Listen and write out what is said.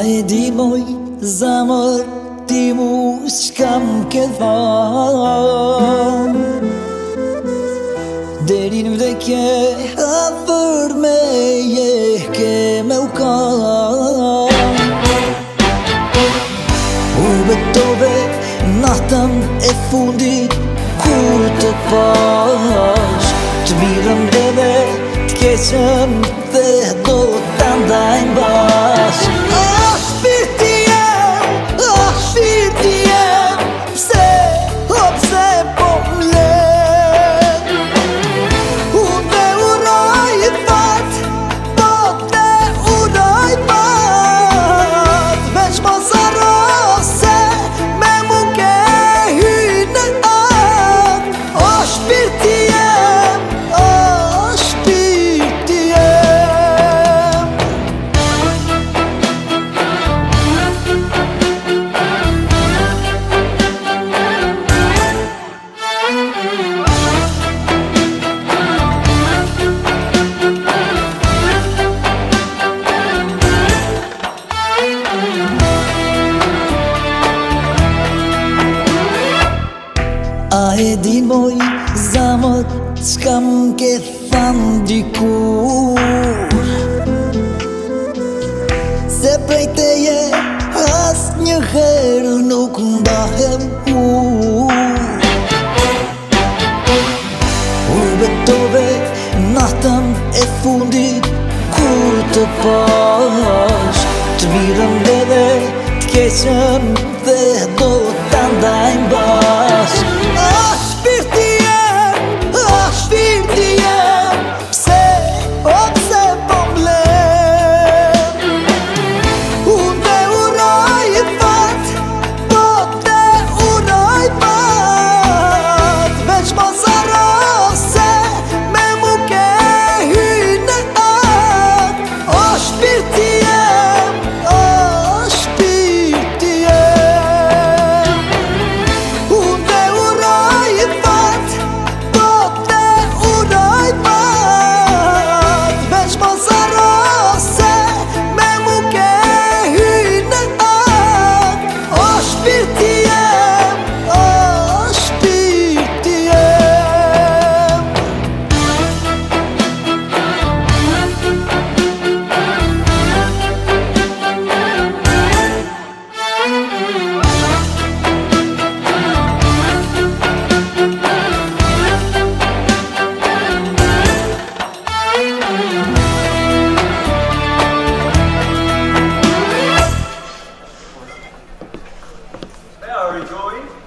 e di moj zamër ti mu s'kam ke than Deri në vdekje hapër meje ke me u kan U betove natën e fundit kur të pash Të mirën dhe t'keqen dhe do t'andajnë bash Shpirti jem, pse po m'len Unë te uroj fat, po te uroj pat Veç mos harro se me mu ke hynë atë O shpirti jem, A e din moj zamër s'kam ke than dikur Se prej teje as njëherë nuk ndahem U betove natën e fundit kur të pash Të mirën dhe t'keqen dhe do t'andajnë bash Shpirti jem, pse po m'len Unë te uroj fat, po te uroj pat Veç mos harro se me mu ke hynë atë O shpirti jem, Unë te uroj fat, po te uroj pat Veç mos harro se me mu ke hynë atë O shpirti jem, Hey, are we going?